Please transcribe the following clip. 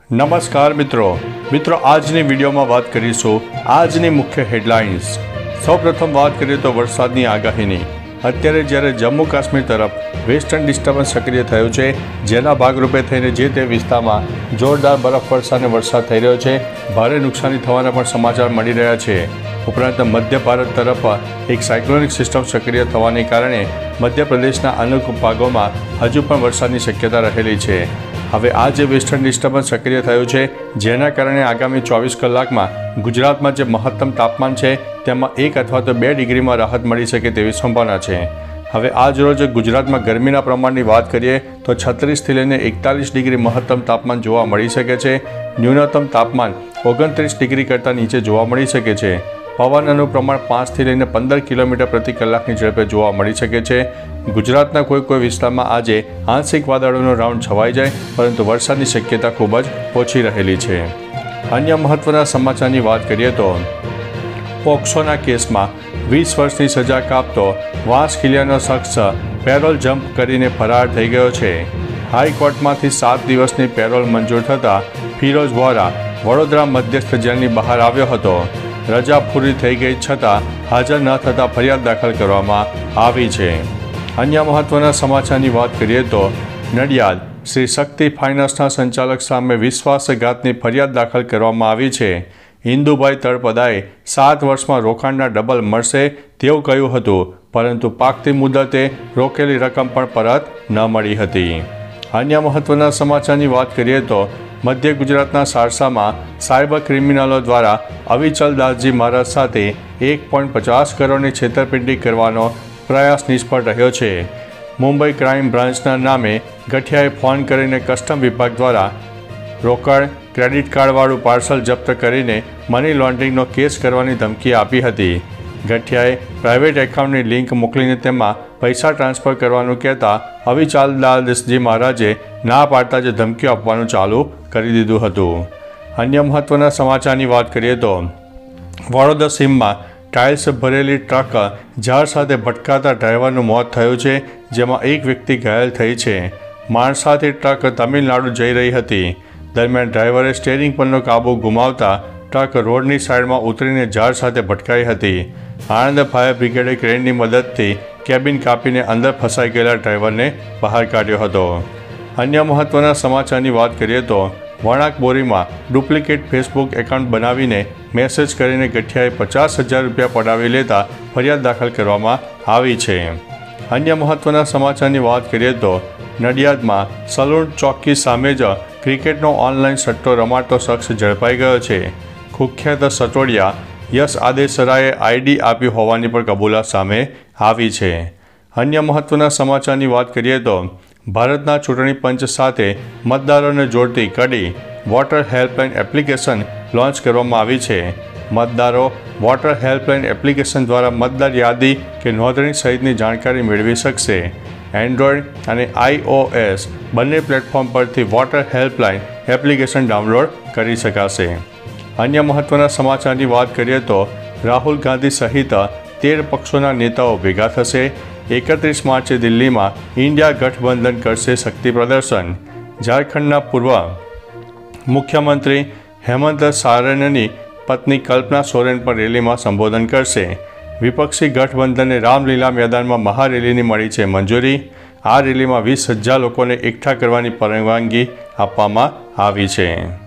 નમસ્કાર મિત્રો આજની વિડીયોમાં વાત કરીશું આજની મુખ્ય હેડલાઇન્સ। સૌપ્રથમ વાત કરીએ તો વરસાદની આગાહીની। અત્યારે જ્યારે જમ્મુ કાશ્મીર તરફ વેસ્ટર્ન ડિસ્ટર્બન્સ સક્રિય થયું છે, જેના ભાગરૂપે થઈને જે તે વિસ્તારમાં જોરદાર બરફવર્ષા અને વરસાદ થઈ રહ્યો છે। ભારે નુકસાની થવાના પણ સમાચાર મળી રહ્યા છે। ઉપરાંત મધ્ય ભારત તરફ એક સાયક્લોનિક સિસ્ટમ સક્રિય થવાને કારણે મધ્યપ્રદેશના અનેક ભાગોમાં હજુ પણ વરસાદની શક્યતા રહેલી છે। હવે આ જે વેસ્ટર્ન ડિસ્ટર્બન્સ સક્રિય થયું છે, જેના કારણે આગામી 24 કલાકમાં ગુજરાતમાં જે મહત્તમ તાપમાન છે તેમાં 1 અથવા તો 2 ડિગ્રીમાં રાહત મળી શકે તેવી સંભાવના છે। હવે આજ રોજ ગુજરાતમાં ગરમીના પ્રમાણની વાત કરીએ તો 36થી લઈને 41 ડિગ્રી મહત્તમ તાપમાન જોવા મળી શકે છે। ન્યૂનતમ તાપમાન 29 ડિગ્રી કરતાં નીચે જોવા મળી શકે છે। પવનનું પ્રમાણ 5થી લઈને 15 કિલોમીટર પ્રતિ કલાકની ઝડપે જોવા મળી શકે છે। ગુજરાતના કોઈ વિસ્તારમાં આજે આંશિક વાદળોનો રાઉન્ડ છવાઈ જાય, પરંતુ વરસાદની શક્યતા ખૂબ જ ઓછી રહેલી છે। અન્ય મહત્વના સમાચારની વાત કરીએ તો પોક્સોના કેસમાં 20 વર્ષની સજા કાપતો વાંસખીલિયાનો શખ્સ પેરોલ જમ્પ કરીને ફરાર થઈ ગયો છે। હાઈકોર્ટમાંથી 7 દિવસની પેરોલ મંજૂર થતાં ફિરોઝ વોરા વડોદરા મધ્યસ્થ જેલની બહાર આવ્યો હતો। રજા પૂરી થઈ ગઈ છતાં હાજર ન થતાં ફરિયાદ દાખલ કરવામાં આવી છે। અન્ય મહત્વના સમાચારની વાત કરીએ તો નડિયાદ શ્રી શક્તિ ફાઇનાન્સના સંચાલક સામે વિશ્વાસઘાતની ફરિયાદ દાખલ કરવામાં આવી છે। ઇન્દુભાઈ તળપદાએ 7 વર્ષમાં રોકાણના ડબલ મળશે તેવું કહ્યું હતું, પરંતુ પાકતી મુદતે રોકેલી રકમ પણ પરત ન મળી હતી। અન્ય મહત્વના સમાચારની વાત કરીએ તો મધ્ય ગુજરાતના સારસામાં સાયબર ક્રિમિનલો દ્વારા અવિચલ દાસજી મહારાજ સાથે 1.50 કરોડની છેતરપિંડી કરવાનો પ્રયાસ નિષ્ફળ રહ્યો છે। મુંબઈ ક્રાઇમ બ્રાન્ચના નામે ગઠિયાએ ફોન કરીને કસ્ટમ વિભાગ દ્વારા રોકડ ક્રેડિટ કાર્ડવાળું પાર્સલ જપ્ત કરીને મની લોન્ડરિંગનો કેસ કરવાની ધમકી આપી હતી। ગઠિયાએ પ્રાઇવેટ એકાઉન્ટની લિંક મોકલીને તેમાં પૈસા ટ્રાન્સફર કરવાનું કહેતા અવિચલ દાસજી મહારાજે ના પાડતા જ ધમકીઓ આપવાનું ચાલુ કરી દીધું હતું। અન્ય મહત્વના સમાચારની વાત કરીએ તો વડોદરા સીમમાં ટાઇલ્સ ભરેલી ટ્રક ઝાડ સાથે ભટકાતા ડ્રાઈવરનું મોત થયું છે, જેમાં એક વ્યક્તિ ઘાયલ થઈ છે। માણસાથી ટ્રક તમિલનાડુ જઈ રહી હતી, દરમિયાન ડ્રાઈવરે સ્ટીયરિંગ પરનો કાબુ ગુમાવતા ટ્રક રોડની સાઈડમાં ઉતરીને ઝાડ સાથે ભટકાઈ હતી। આણંદ ફાયર બ્રિગેડે ક્રેનની મદદથી કેબિન કાપીને અંદર ફસાઈ ગયેલા ડ્રાઈવરને બહાર કાઢ્યો હતો। અન્ય મહત્વના સમાચારની વાત કરીએ તો વણાક બોરીમાં ડુપ્લિકેટ ફેસબુક એકાઉન્ટ બનાવીને મેસેજ કરીને ગઠિયાએ 50,000 રૂપિયા પડાવી લેતા ફરિયાદ દાખલ કરવામાં આવી છે। અન્ય મહત્વના સમાચારની વાત કરીએ તો નડિયાદમાં સલૂન ચોકી સામે જ ક્રિકેટનો ઓનલાઈન સટ્ટો રમાડતો શખ્સ ઝડપાઈ ગયો છે। કુખ્યાત સટોડિયા યશ આદેસરાએ આઈડી આપી હોવાની પણ કબૂલાત સામે આવી છે। અન્ય મહત્વના સમાચારની વાત કરીએ તો ભારતના ચૂંટણી પંચ સાથે મતદારોને જોડતી કડી વોટર હેલ્પલાઇન એપ્લિકેશન લોન્ચ કરવામાં આવી છે। મતદારો વોટર હેલ્પલાઇન એપ્લિકેશન દ્વારા મતદાર યાદી કે નોંધણી સહિતની જાણકારી મેળવી શકશે। એન્ડ્રોઇડ અને iOS બંને પ્લેટફોર્મ પરથી વોટર હેલ્પલાઇન એપ્લિકેશન ડાઉનલોડ કરી શકાશે। અન્ય મહત્વના સમાચારની વાત કરીએ તો રાહુલ ગાંધી સહિત 13 પક્ષોના નેતાઓ ભેગા થશે। 31 માર્ચે દિલ્હીમાં ઇન્ડિયા ગઠબંધન કરશે શક્તિ પ્રદર્શન। ઝારખંડના પૂર્વ મુખ્યમંત્રી હેમંત સોરેનની પત્ની કલ્પના સોરેન પણ રેલીમાં સંબોધન કરશે। વિપક્ષી ગઠબંધનને રામલીલા મેદાનમાં મહારેલીની મળી છે મંજૂરી। આ રેલીમાં 20,000 લોકોને એકઠા કરવાની પરવાનગી આપવામાં આવી છે।